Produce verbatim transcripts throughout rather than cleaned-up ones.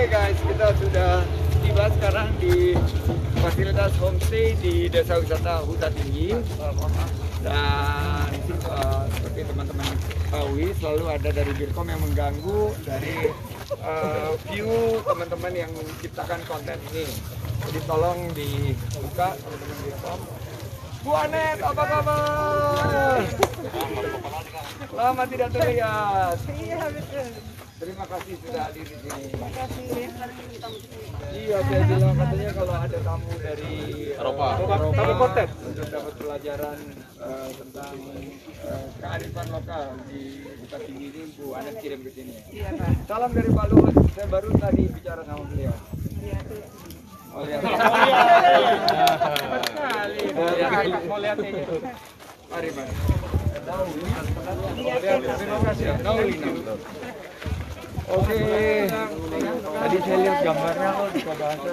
guys, kita sudah tiba sekarang di fasilitas homestay di Desa Wisata Huta Tinggi. Dan uh, seperti teman-teman ketahui, selalu ada dari Birkom yang mengganggu dari uh, view teman-teman yang menciptakan konten ini. Jadi tolong dibuka teman-teman Birkom. Bu Anet, apa kabar? Lama tidak terlihat. Iya betul. Terima kasih sudah hadir di sini. Terima kasih. Iya, saya bilang katanya kalau ada tamu dari Eropa, Eropa kami konten untuk dapat pelajaran uh, tentang uh, kearifan lokal di Huta Tinggi ini, Bu Anet kirim ke sini. Iya Pak. Salam dari Pak Luhut. Saya baru tadi bicara sama beliau. Iya tuh. Oh iya. Cepat sekali. Mau lihat ini. Mari, Mas. Iya, Terima kasih ya. Naulina. Oke, tadi saya lihat gambarnya kok di bahasa.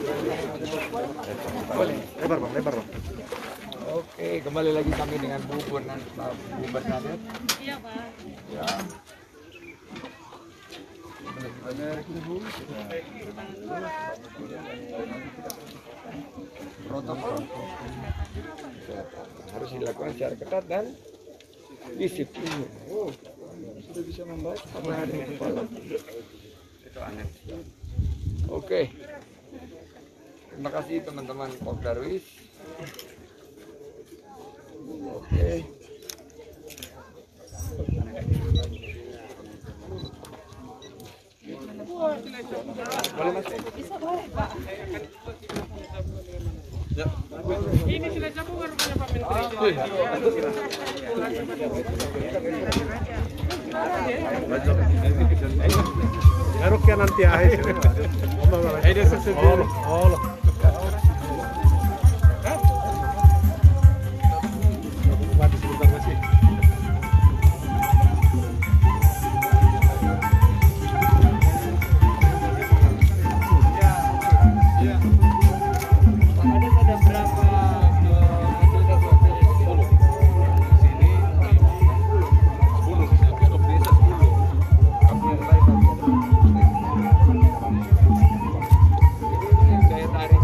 Boleh, lebar bang, lebar bang. Oke, kembali lagi kami dengan Bu Bonan, Bu Bernadette. Iya Pak. Ya. Benar Bu. Protokol harus dilakukan secara ketat dan disiplin. Oh, sudah bisa membaca apa yang ada di kepala. Itu aneh. Oke. Terima kasih teman-teman Pop Darwis. Oke. Boleh Mas? Bisa boleh Pak. Ya. Ini sudah cabut rupanya Pak Menteri. Garuk ya nanti akhir. Ada sesuatu. Oh, mati sebentar masih. Daya tarik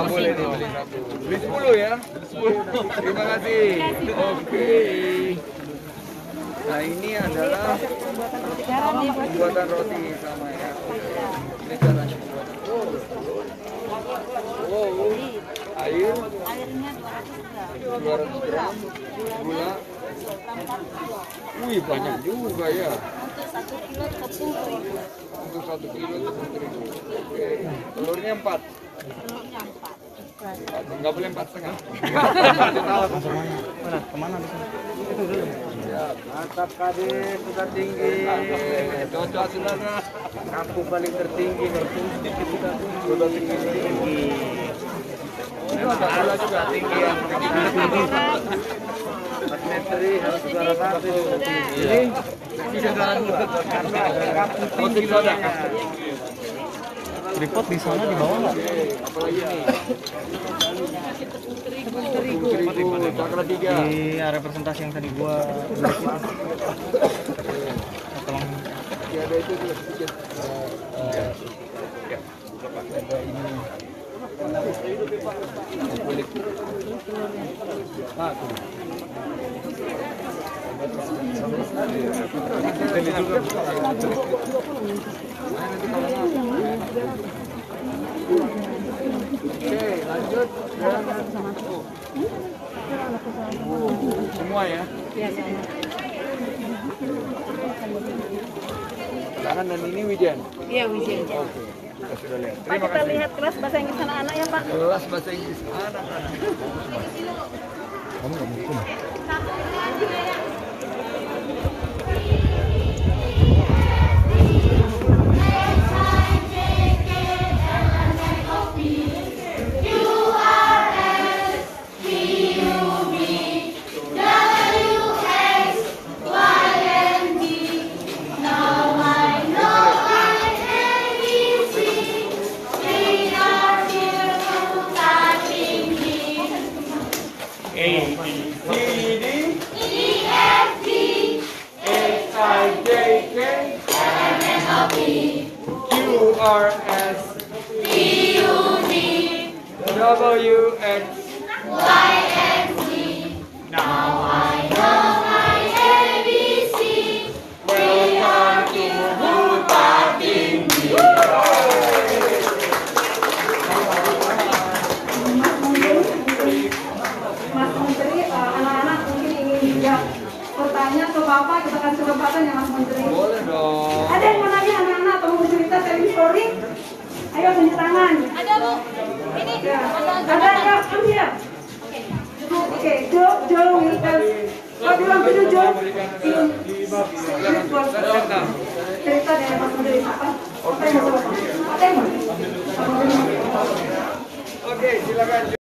boleh dibeli satu. Beli sepuluh ya. Terima kasih. Oke. Nah ini adalah pembuatan roti sama ya. Ini caranya pembuatan. Wow. Air Airnya dua ratus gram, gula. Wih banyak juga ya. untuk satu kilo tepung terigu. Untuk satu kilo tepung terigu. Oke. Telurnya empat. Telurnya empat. Nggak boleh empat setengah. Mana? Kemana di sana? Mantap kade, sudah tinggi. Cocok saudara. Kampung paling tertinggi, sedikit sudah tinggi. Sudah tinggi tinggi. Ini ada gula juga tinggi ya. Mas Menteri harus suara satu. Ini bisa suara dua. Kampung tinggi soda. Tripod di sana di bawah nggak? Apalagi ini. Tepung Terigu, cakra tiga. Di representasi yang tadi gua tolong. Ya ada itu juga sedikit. Ada ini. Kulit. Nah, tuh. Ini juga. Nanti kalau Oke, lanjut. Oh. Semua ya? Tangan dan ini Wijen. Iya, Wijen. Oke, kita sudah lihat. Pak, Terima kita kasih. lihat kelas bahasa Inggris anak-anak ya, Pak. Kelas bahasa Inggris anak-anak. Kamu nggak mungkin. R S T U V W X Y and Z. Now I know my A B C. Welcome to Huta Tinggi. Mas Menteri, uh, anak-anak mungkin ingin juga bertanya ke Bapak, kita kasih kesempatan ya Mas Menteri. Boleh dong. Ada yang mau nanya anak-anak atau mau cerita sharing story? Ayo tunjuk tangan. Ada, Bu. Ini Ya. Ada ya, ambil ya. Oke, Jo, Jo will tell. What do you want to do, Jo? In English was cerita dari Mas Menteri apa? Apa yang mau? Apa yang mau? Oke, silakan.